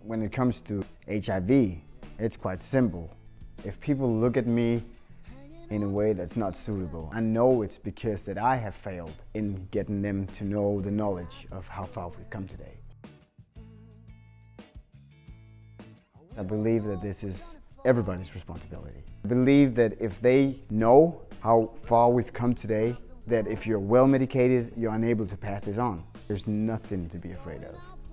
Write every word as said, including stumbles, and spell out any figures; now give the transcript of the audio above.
When it comes to H I V, it's quite simple. If people look at me in a way that's not suitable, I know it's because that I have failed in getting them to know the knowledge of how far we've come today. I believe that this is everybody's responsibility. I believe that if they know how far we've come today, that if you're well medicated, you're unable to pass this on. There's nothing to be afraid of.